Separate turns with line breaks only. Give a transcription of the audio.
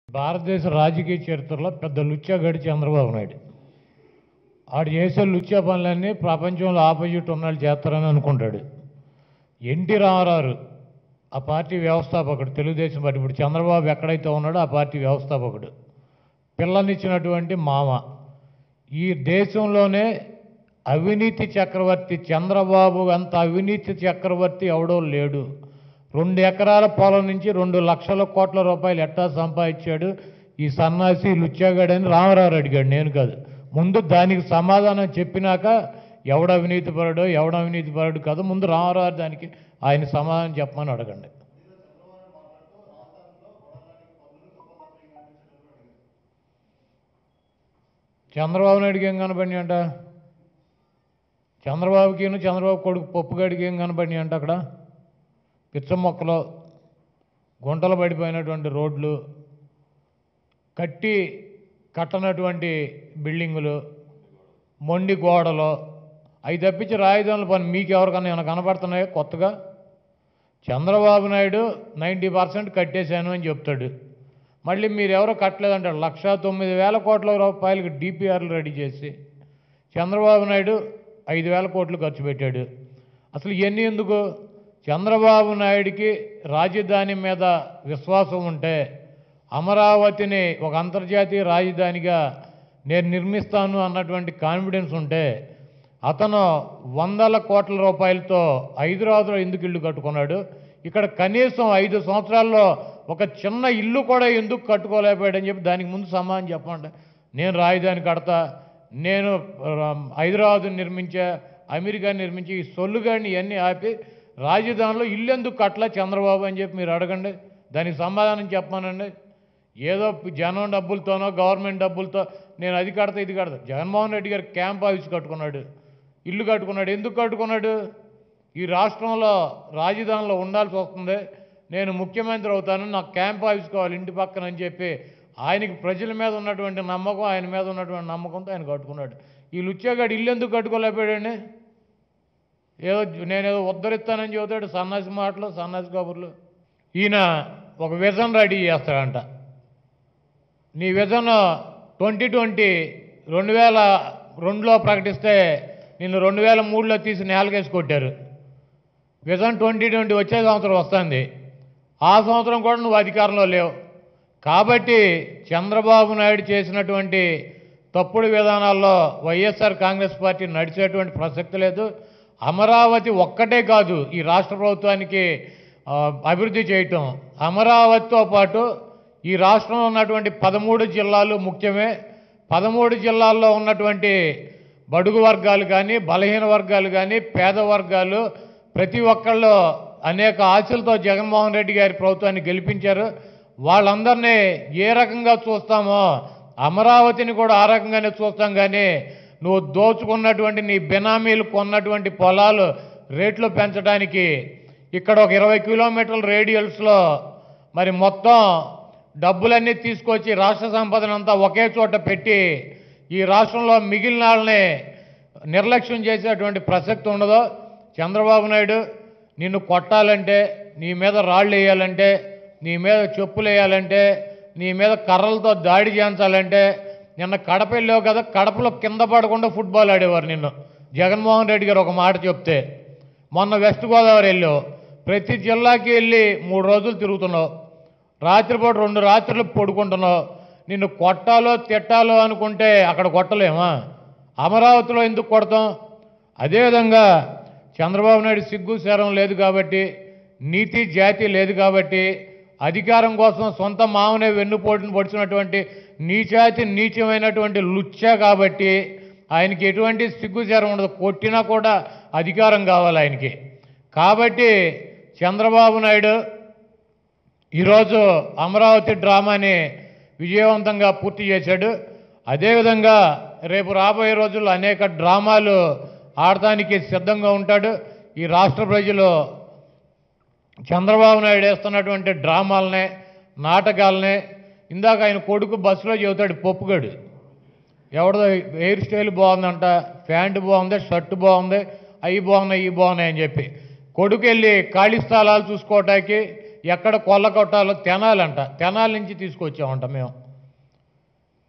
భారతదేశ రాజకీయ చరిత్రలో పెద్ద లుచ్చాగాడి చంద్రబాబు నాయుడు. ఆడు చేసే లుచ్చా పనులన్నీ ప్రపంచంలో ఆపోజిట్ ఉన్నాళ్ళు చేస్తారని అనుకుంటాడు. ఎన్టీ రామారావు ఆ పార్టీ వ్యవస్థాపకుడు, తెలుగుదేశం పార్టీ. ఇప్పుడు చంద్రబాబు ఎక్కడైతే ఉన్నాడో ఆ పార్టీ వ్యవస్థాపకుడు, పిల్లనిచ్చినటువంటి మామ. ఈ దేశంలోనే అవినీతి చక్రవర్తి చంద్రబాబు అంత అవినీతి చక్రవర్తి ఎవడో లేడు. 2 ఎకరాల పొలం నుంచి 2 లక్షల కోట్ల రూపాయలు ఎట్టా సంపాదించాడు ఈ సన్నాసి లుచ్చాగాడని రామారావు అడిగాడు, నేను కాదు. ముందు దానికి సమాధానం చెప్పినాక ఎవడ అవినీతి పరుడు కాదు, ముందు రామారావు దానికి ఆయన సమాధానం చెప్పమని అడగండి. చంద్రబాబు నాయుడికి ఏం కనపడినాయి అంట? చంద్రబాబు కొడుకు పప్పుగాడికి ఏం కనపడినాయి అంట? అక్కడ పిచ్చ మొక్కలు, గుంటలు పడిపోయినటువంటి రోడ్లు, కట్టనటువంటి బిల్డింగులు, మొండి గోడలు, అవి తప్పించి రాజధానుల పని మీకు ఎవరికన్నా ఏమైనా కనపడుతున్నాయో కొత్తగా? చంద్రబాబు నాయుడు 90% కట్టేశాను అని చెప్తాడు. మళ్ళీ మీరు ఎవరో కట్టలేదంటాడు. 1,09,000 కోట్ల రూపాయలకి డిపిఆర్లు రెడీ చేసి చంద్రబాబు నాయుడు 5,000 కోట్లు ఖర్చు పెట్టాడు. అసలు ఇవన్నీ ఎందుకు? చంద్రబాబు నాయుడికి రాజధాని మీద విశ్వాసం ఉంటే, అమరావతిని ఒక అంతర్జాతీయ రాజధానిగా నేను నిర్మిస్తాను అన్నటువంటి కాన్ఫిడెన్స్ ఉంటే, అతను 100 కోట్ల రూపాయలతో హైదరాబాద్లో ఎందుకు ఇల్లు కట్టుకున్నాడు? ఇక్కడ కనీసం 5 సంవత్సరాల్లో ఒక చిన్న ఇల్లు కూడా ఎందుకు కట్టుకోలేకపోయాడని చెప్పి దానికి ముందు సమాధానం చెప్పండి. నేను రాజధాని కడతా, నేను హైదరాబాద్ నిర్మించా, అమెరికా నిర్మించి, ఈ సొల్లుగాడిని ఇవన్నీ ఆపి రాజధానిలో ఇల్లు ఎందుకు కట్టలే చంద్రబాబు అని చెప్పి మీరు అడగండి. దానికి సమాధానం చెప్పానండి. ఏదో జనం డబ్బులతోనో గవర్నమెంట్ డబ్బులతో నేను అది కడతా ఇది కడతా. జగన్మోహన్ రెడ్డి గారు క్యాంప్ ఆఫీస్ కట్టుకున్నాడు, ఇల్లు కట్టుకున్నాడు. ఎందుకు కట్టుకున్నాడు? ఈ రాష్ట్రంలో రాజధానిలో ఉండాల్సి వస్తుంది, నేను ముఖ్యమంత్రి అవుతాను, నాకు క్యాంప్ ఆఫీస్ కావాలి ఇంటి పక్కన అని చెప్పి ఆయనకి ప్రజల మీద ఉన్నటువంటి నమ్మకం, ఆయన మీద ఉన్నటువంటి నమ్మకంతో ఆయన కట్టుకున్నాడు. ఈ లుచ్చాగాడు ఇల్లు ఎందుకు కట్టుకోలేకపోయాడండి? నేనేదో ఉద్ధరిస్తానని చెబుతాడు, సన్నాసి మాటలు, సన్నాసి కబుర్లు. ఈయన ఒక విజన్ రెడీ చేస్తాడంట. నీ విజన్ 2020 2002లో ప్రకటిస్తే నిన్ను 2003లో తీసి నేలకేసి కొట్టారు. విజన్ 2020 వచ్చే సంవత్సరం వస్తుంది, ఆ సంవత్సరం కూడా నువ్వు అధికారంలో లేవు. కాబట్టి చంద్రబాబు నాయుడు చేసినటువంటి తప్పుడు విధానాల్లో వైఎస్ఆర్ కాంగ్రెస్ పార్టీ నడిచేటువంటి ప్రసక్తి లేదు. అమరావతి ఒక్కటే కాదు ఈ రాష్ట్ర ప్రభుత్వానికి అభివృద్ధి చేయటం, అమరావతితో పాటు ఈ రాష్ట్రంలో ఉన్నటువంటి 13 జిల్లాలు ముఖ్యమే. 13 జిల్లాల్లో ఉన్నటువంటి బడుగు వర్గాలు కానీ, బలహీన వర్గాలు కానీ, పేద వర్గాలు ప్రతి ఒక్కళ్ళు అనేక ఆశలతో జగన్మోహన్ రెడ్డి గారి ప్రభుత్వాన్ని గెలిపించారు. వాళ్ళందరినీ ఏ రకంగా చూస్తామో అమరావతిని కూడా ఆ రకంగానే చూస్తాం. కానీ నువ్వు దోచుకున్నటువంటి నీ బినామీలు కొన్నటువంటి పొలాలు రేట్లు పెంచడానికి ఇక్కడ ఒక 20 కిలోమీటర్ల రేడియల్స్లో మరి మొత్తం డబ్బులన్నీ తీసుకొచ్చి రాష్ట్ర సంపదనంతా ఒకే చోట పెట్టి ఈ రాష్ట్రంలో మిగిలిన వాళ్ళని నిర్లక్ష్యం చేసేటువంటి ప్రసక్తి ఉండదు. చంద్రబాబు నాయుడు నిన్ను కొట్టాలంటే, నీ మీద రాళ్ళు వేయాలంటే, నీ మీద చెప్పులు వేయాలంటే, నీ మీద కర్రలతో దాడి చేయించాలంటే, నిన్న కడప వెళ్ళావు కదా, కడపలో కింద పడకుండా ఫుట్బాల్ ఆడేవారు నిన్ను జగన్మోహన్ రెడ్డి గారు ఒక మాట చెప్తే. మొన్న వెస్ట్ గోదావరి వెళ్ళావు, ప్రతి జిల్లాకి వెళ్ళి 3 రోజులు తిరుగుతున్నావు, రాత్రిపూట 2 రాత్రులు పడుకుంటున్నావు. నిన్ను కొట్టాలో తిట్టాలో అనుకుంటే అక్కడ కొట్టలేమా? అమరావతిలో ఎందుకు కొడతాం? అదేవిధంగా చంద్రబాబు నాయుడు సిగ్గు శరం లేదు కాబట్టి, నీతి జాతి లేదు కాబట్టి, అధికారం కోసం సొంత మామనే వెన్నుపోటును పొడిచినటువంటి నీచమైనటువంటి లుచ్చా కాబట్టి ఆయనకి ఎటువంటి సిగ్గు శరం ఉండదు. కొట్టినా కూడా అధికారం కావాలి ఆయనకి. కాబట్టి చంద్రబాబు నాయుడు ఈరోజు అమరావతి డ్రామాని విజయవంతంగా పూర్తి చేశాడు. అదేవిధంగా రేపు రాబోయే రోజుల్లో అనేక డ్రామాలు ఆడటానికి సిద్ధంగా ఉంటాడు. ఈ రాష్ట్ర ప్రజలు చంద్రబాబు నాయుడు వేస్తున్నటువంటి డ్రామాలనే, నాటకాలనే, ఇందాక ఆయన కొడుకు బస్సులో చెబుతాడు పప్పుగాడు, ఎవడో హెయిర్ స్టైల్ బాగుందంట, ప్యాంటు బాగుంది, షర్టు బాగుంది, అవి బాగున్నాయి ఇవి బాగున్నాయి అని చెప్పి కొడుకు వెళ్ళి ఖాళీ స్థలాలు చూసుకోవటానికి ఎక్కడ కొల్ల కొట్టాలో తెనాలంట, తెనాల నుంచి తీసుకొచ్చామంట మేము.